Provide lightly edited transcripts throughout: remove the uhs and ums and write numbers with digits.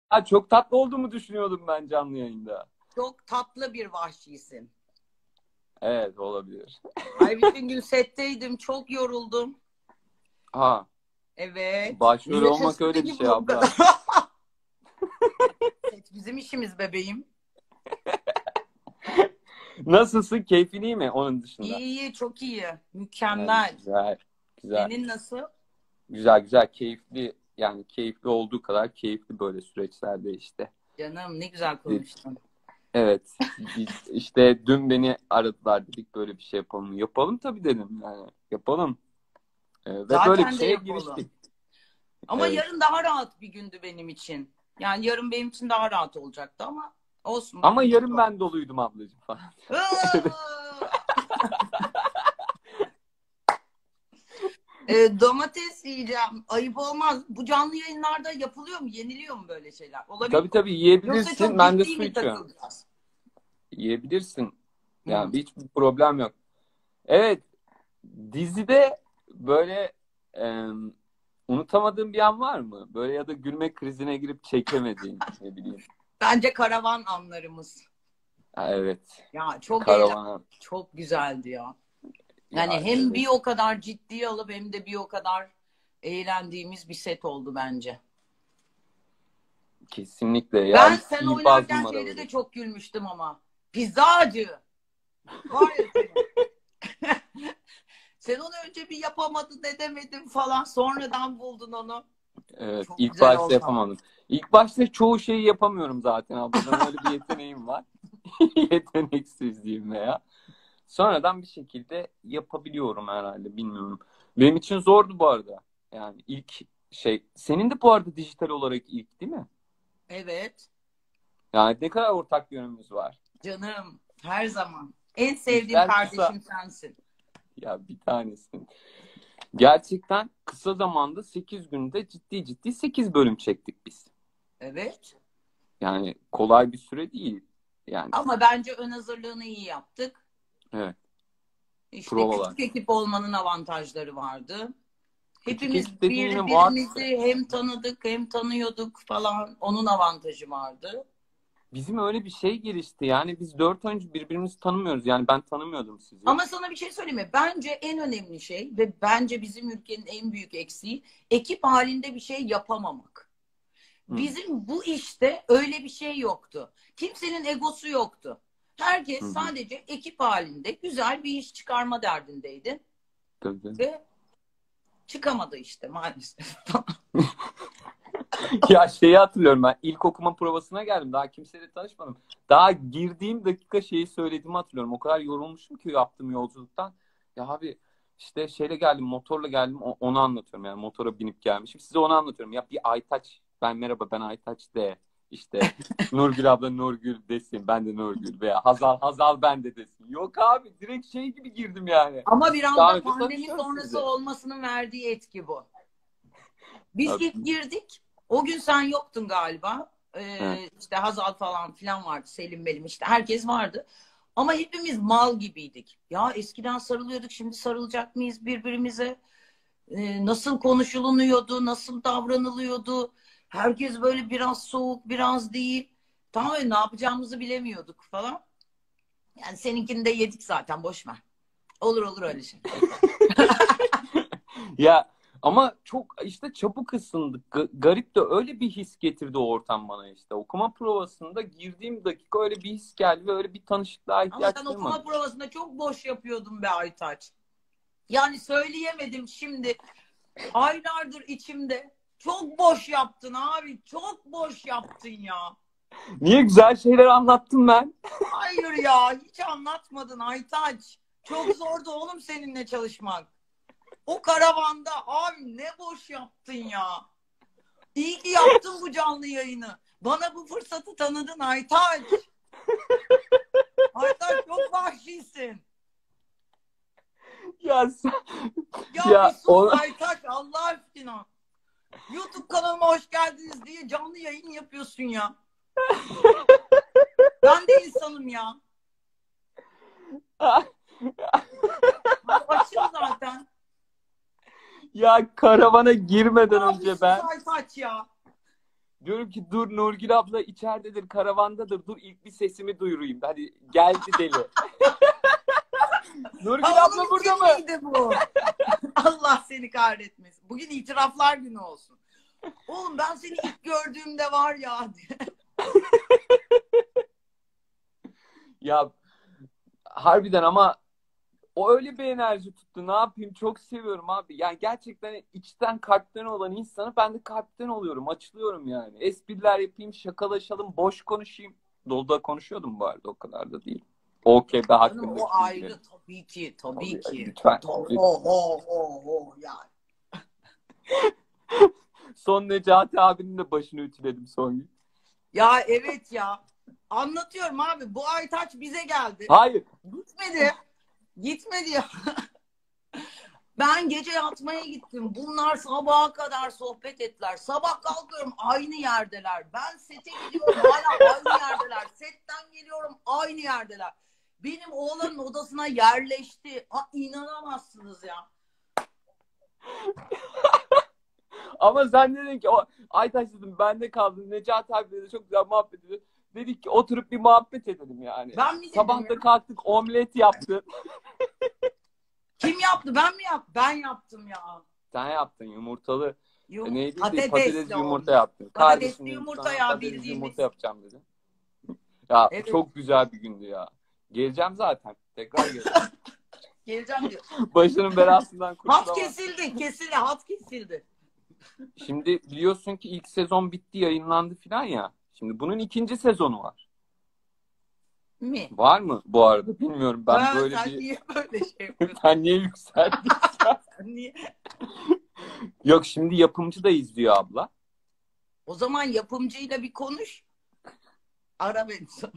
çok tatlı olduğumu düşünüyordum ben canlı yayında. Çok tatlı bir vahşisin. Evet, olabilir. Ay bütün gün setteydim. Çok yoruldum. Ha, Evet. başrol olmak Nefesim de öyle bir şey gibi o abla. kadar. Set bizim işimiz bebeğim. Nasılsın? Keyfin iyi mi onun İyi dışında? iyi, çok iyi. Yani Mükemmel. güzel. Güzel. Senin nasıl? Güzel güzel. Keyifli. Yani keyifli olduğu kadar keyifli böyle süreçlerde işte. Canım ne güzel konuştun. Evet. Biz işte dün beni aradılar, dedik böyle bir şey yapalım. Yapalım tabii dedim yani. Yapalım. Ve böyle bir Zaten de şeye yapalım. giriştik. Ama Evet. yarın daha rahat bir gündü benim için. Yani yarın benim için daha rahat olacaktı ama olsun, Ama bugün yarın çok. ben doluydum ablacığım falan. Domates yiyeceğim. Ayıp olmaz. Bu canlı yayınlarda yapılıyor mu? Yeniliyor mu böyle şeyler? Tabii Olabiliyor mu? tabii Yoksa yiyebilirsin. çok Ben de ciddi su mi içiyorum. takılacağız? Yiyebilirsin. Hı. Yani hiçbir problem yok. Evet. Dizide böyle unutamadığın bir an var mı? Böyle ya da gülme krizine girip çekemediğin, ne bileyim. Bence karavan anlarımız. Ha, evet. Ya çok eğlenceli. Karavana. Çok güzeldi ya. Yani Ya hem bir evet. o kadar ciddiye alıp hem de bir o kadar eğlendiğimiz bir set oldu bence. Kesinlikle. Ben Ya sen sihirbaz oynarken şeyde de numaraları. çok gülmüştüm ama. Pizzacı. Var ya senin. Sen onu önce bir yapamadın, edemedin falan. Sonradan buldun onu. Evet. Çok İlk güzel başta oldu ama. yapamadım. İlk başta çoğu şeyi yapamıyorum zaten abladan. Öyle bir yeteneğim var. Yeteneksizliğim veya. Sonradan bir şekilde yapabiliyorum herhalde. Bilmiyorum. Benim için zordu bu arada. Yani ilk şey. Senin de bu arada dijital olarak ilk değil mi? Evet. Yani ne kadar ortak yönümüz var. Canım. Her zaman. En sevdiğim İşler kısa. kardeşim sensin. Ya bir tanesin. Gerçekten kısa zamanda 8 günde ciddi ciddi 8 bölüm çektik biz. Evet. Yani kolay bir süre değil. Yani Ama bence ön hazırlığını iyi yaptık. evet, İşte provalar. küçük ekip olmanın avantajları vardı. Küçük Hepimiz ekip dediğin yine Whatsapp. birbirimizi hem tanıdık hem tanıyorduk falan. Onun avantajı vardı. Bizim öyle bir şey gelişti. Yani biz 4 oyuncu birbirimizi tanımıyoruz. Yani ben tanımıyordum sizi. Ama sana bir şey söyleyeyim mi? Bence en önemli şey ve bence bizim ülkenin en büyük eksiği ekip halinde bir şey yapamamak. Hı, Bizim bu işte öyle bir şey yoktu. Kimsenin egosu yoktu. hı, Herkes hı. sadece ekip halinde güzel bir iş çıkarma derdindeydi Tabii. ve çıkamadı işte maalesef. Ya şeyi hatırlıyorum, ben ilk okuma provasına geldim. Daha kimseyle tanışmadım. Daha girdiğim dakika şeyi söylediğimi hatırlıyorum. O kadar yorulmuşum ki yaptığım yolculuktan. Ya abi işte şeyle geldim, motorla geldim, onu anlatıyorum. Yani motora binip gelmişim. Size onu anlatıyorum. Ya bir Aytaç, ben merhaba ben Aytaç de. İşte Nurgül abla Nurgül desin. Ben de Nurgül. Veya Hazal Hazal ben de desin. Yok abi, direkt şey gibi girdim yani. Ama biraz Daha da önce pandemi tanışıyoruz sonrası sizi. olmasının verdiği etki bu. Biz ilk Abi, girdik. O gün sen yoktun galiba. evet. İşte Hazal falan filan vardı. Selim Belim işte. Herkes vardı. Ama hepimiz mal gibiydik. Ya eskiden sarılıyorduk. Şimdi sarılacak mıyız birbirimize? Nasıl konuşulunuyordu? Nasıl davranılıyordu? Herkes böyle biraz soğuk, biraz değil. Tamam ne yapacağımızı bilemiyorduk falan. Yani seninkini de yedik zaten. Boş ver. Olur olur öyle şey. Ya ama çok işte çabuk ısındık. Garip de öyle bir his getirdi o ortam bana işte. Okuma provasında girdiğim dakika öyle bir his geldi ve öyle bir tanışıklığa Ama sen ihtiyaç okuma duymadım. provasında çok boş yapıyordun be Aytaç. Yani söyleyemedim şimdi. Aylardır içimde. Çok boş yaptın abi. Çok boş yaptın ya. Niye, güzel şeyler anlattım ben? Hayır ya. Hiç anlatmadın Aytaç. Çok zordu oğlum seninle çalışmak. O karavanda abi ne boş yaptın ya. İyi ki yaptın bu canlı yayını. Bana bu fırsatı tanıdın Aytaç. Aytaç çok vahşisin. Ya sen, Ya bir ya sus o Aytaç Allah aşkına. YouTube kanalıma hoş geldiniz diye canlı yayın yapıyorsun ya. Ben de insanım ya. Açım zaten. ya karavana Ne girmeden önce yapıyorsunuz ben Aytaç ya? Diyorum ki dur Nurgül abla içeridedir, karavandadır. Dur ilk bir sesimi duyurayım. Hadi geldi deli. Nurgül Ha, abla onun burada için mı? miydi bu? Allah seni kahretmesin. Bugün itiraflar günü olsun. Oğlum ben seni ilk gördüğümde var ya diye. Ya harbiden ama o öyle bir enerji tuttu. Ne yapayım? Çok seviyorum abi. Yani gerçekten içten kalpten olan insanı ben de kalpten oluyorum. Açılıyorum yani. Espriler yapayım, şakalaşalım, boş konuşayım. Dolu da konuşuyordum bu arada. O kadar da değil. OKB Canım hakkında o bilgileri. ayrı tabii ki. Tabii Tabii, ki. lütfen. Ho yani. Son Necati abinin de başını ütüledim son gün. Ya evet ya. Anlatıyorum abi. Bu Aytaç bize geldi. Hayır. Gitmedi. Gitmedi ya. Ben gece yatmaya gittim. Bunlar sabaha kadar sohbet ettiler. Sabah kalkıyorum aynı yerdeler. Ben sete gidiyorum hala aynı yerdeler. Setten geliyorum aynı yerdeler. Benim oğlanın odasına yerleşti. İnanamazsınız ya. Ama sen dedin ki o Aytaç dedim bende kaldım. Necati abi dedi çok güzel muhabbet ediyor. Dedik ki oturup bir muhabbet edelim yani. Ben mi dedim Sabah ya? da kalktık omlet yaptın. Kim yaptı? Ben mi yaptım? Ben yaptım ya. Sen yaptın yumurtalı. Neydi? Patatesli yumurta olmuş. yaptın. Patatesli Kardeşim dedim, yumurta sana ya patatesli bildiğimiz. yumurta yapacağım dedi. Ya Evet. çok güzel bir gündü ya. Geleceğim zaten. Tekrar geleceğim. Geleceğim diyor. Başının belasından Hat kurtulamam. kesildi. Hat kesildi. Şimdi biliyorsun ki ilk sezon bitti, yayınlandı filan ya. Şimdi bunun ikinci sezonu var. Mi? Var mı bu arada? Bilmiyorum. Ben böyle sen bir... niye böyle şey yapıyorsun? Ben niye yükseldim? Sen niye? Yok şimdi yapımcı da izliyor abla. O zaman yapımcıyla bir konuş. Ara beni sonra.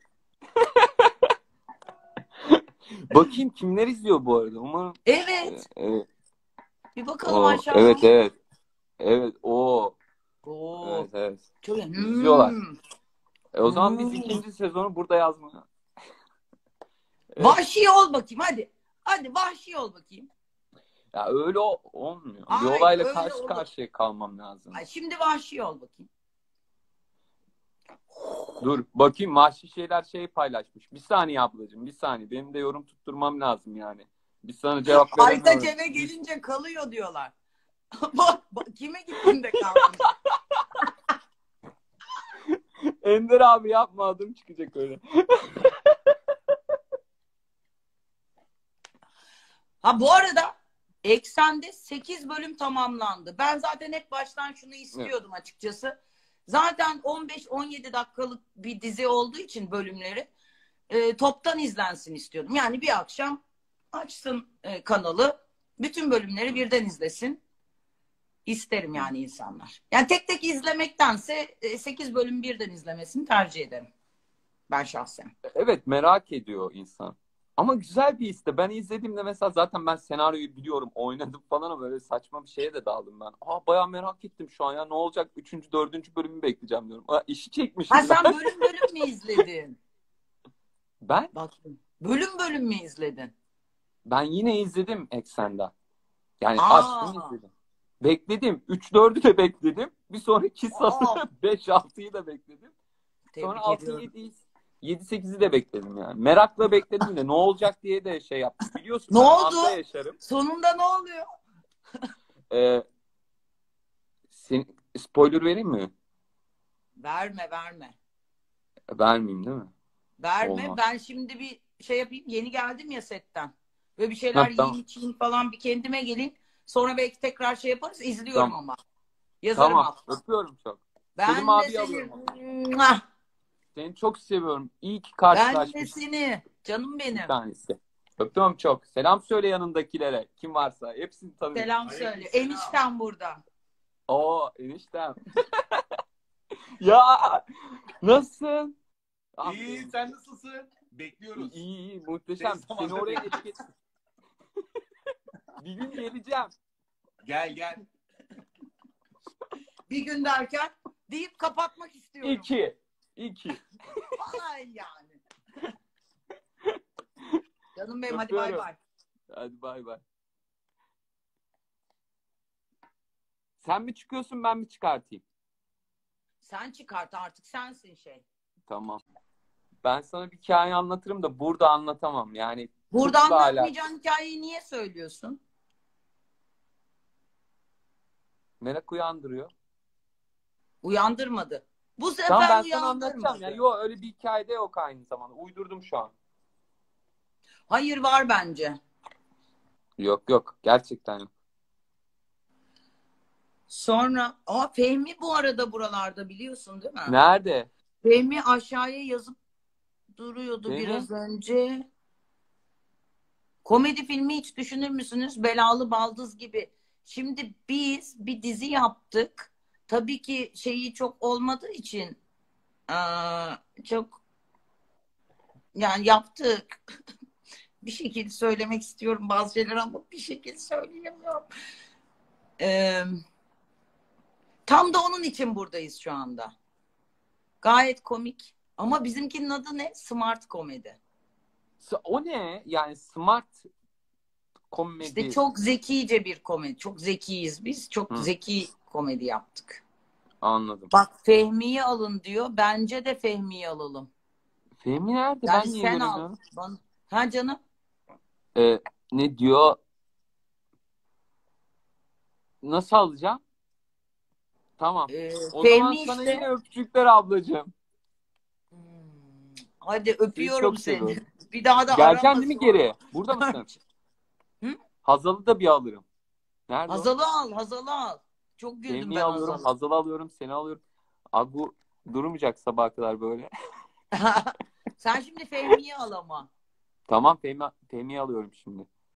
Bakayım kimler izliyor bu arada. Umarım. Evet. Evet. Bir bakalım O, aşağıdan. evet evet. Evet o. Oo. Evet evet. Şöyle. İzliyorlar. O zaman biz ikinci sezonu burada yazmaya. Evet. Vahşi ol bakayım hadi. Hadi vahşi ol bakayım. Ya öyle olmuyor. Bir Hayır, olayla öyle karşı olur. karşıya kalmam lazım. Ay, şimdi vahşi ol bakayım. Dur bakayım vahşi şeyler paylaşmış. Bir saniye ablacığım bir saniye. Benim de yorum tutturmam lazım yani. Biz sana cevap veremiyoruz. Aytaç eve gelince kalıyor diyorlar. bak, kime gittin de kaldın? Ender abi yapma adım çıkacak öyle. Ha bu arada Eksen'de 8 bölüm tamamlandı. Ben zaten hep baştan şunu istiyordum açıkçası. Zaten 15-17 dakikalık bir dizi olduğu için bölümleri toptan izlensin istiyordum. Yani bir akşam açsın kanalı, bütün bölümleri birden izlesin. İsterim yani insanlar. Yani tek tek izlemektense 8 bölüm birden izlemesini tercih ederim. Ben şahsen. Evet merak ediyor insan. Ama güzel bir his de. Ben izlediğimde mesela zaten ben senaryoyu biliyorum. Oynadım falan ama böyle saçma bir şeye de daldım ben. Bayağı merak ettim şu an ya. Ne olacak? 3. 4. bölümü bekleyeceğim diyorum. İşi çekmişim. Ha sen bölüm bölüm mü izledin? Ben? Bak, bölüm bölüm mü izledin? Ben yine izledim Eksen'de. Yani Aa. açtım izledim. Bekledim. 3-4'ü de bekledim. Bir sonraki sezonu 5-6'yı da bekledim. Sonra 6-7'yi 7-8'i de bekledim yani. Merakla bekledim de ne olacak diye de şey yaptım. Biliyorsun ne ben oldu? anda yaşarım. Sonunda ne oluyor? Spoiler vereyim mi? Verme. Vermeyeyim değil mi? Verme. Olmaz. Ben şimdi bir şey yapayım. Yeni geldim ya setten. Ve bir şeyler Tamam. yiyeyim içeyim falan bir kendime geleyim. Sonra belki tekrar şey yaparız. İzliyorum Tamam. ama. Yazarım Tamam. hatta. Öpüyorum çok. Ben Selim de abi seni. alıyorum. Seni çok seviyorum. İyi ki karşılaşmışız. Ben de seni. Canım benim. Bir tanesi. Öpüyorum çok. Selam söyle yanındakilere. Kim varsa. Hepsini tanıyorum. Selam söyle. Eniştem burada. Oo eniştem. Ya nasılsın? İyi, sen nasılsın? Bekliyoruz. İyi, muhteşem. Tez zamanda Seni oraya bekliyoruz. getir. Bir gün geleceğim. Gel. Bir gün derken deyip kapatmak istiyorum. 2. Ay yani. Canım benim hadi bay Öpüyorum. bay. Hadi bay bay. Sen mi çıkıyorsun ben mi çıkartayım? Sen çıkart artık, sensin şey. Tamam. Ben sana bir hikaye anlatırım da burada anlatamam. Yani Burada tıpla anlatmayacağın hikayeyi niye söylüyorsun? merak uyandırıyor. Uyandırmadı. Bu Tamam, sefer ben sana anlatacağım. uyandırmadı. Ya, yok öyle bir hikayede yok aynı zamanda. Uydurdum şu an. Hayır, var bence. Yok yok. Gerçekten yok. Sonra Fehmi bu arada buralarda, biliyorsun değil mi? Nerede? Fehmi aşağıya yazıp duruyordu Fehmi? biraz önce. Komedi filmi hiç düşünür müsünüz? Belalı Baldız gibi. Şimdi biz bir dizi yaptık. Tabii ki şeyi çok olmadığı için çok, yani yaptık. Bir şekilde söylemek istiyorum bazı şeyler ama bir şekilde söyleyemiyorum. Tam da onun için buradayız şu anda. Gayet komik. Ama bizimkinin adı ne? Smart komedi. O ne? Yani smart komedi. İşte çok zekice bir komedi. Çok zekiyiz biz. Çok zeki komedi yaptık. Anladım. Bak, Fehmi'yi alın diyor. Bence de Fehmi'yi alalım. Fehmi nerede? Yani Ben niye sen al. göremiyorum? Ha canım? Ne diyor? Nasıl alacağım? Tamam. O zaman Fehmi sana işte. yine öpücükler ablacığım. Hadi Seni öpüyorum çok seni. seviyorum. Bir daha da Geleceksin arama değil mi sonra. geri? Burada mısın? Hı? Hazal'ı da bir alırım. Nerede o? Hazal'ı al. Hazal'ı al. Çok güldüm Fehmi'yi ben alıyorum, Hazal'a. Hazal'ı alıyorum, seni alıyorum. Abi bu durmayacak sabaha kadar böyle. Sen şimdi Fehmi'yi al ama. Tamam, Fehmi'yi alıyorum şimdi.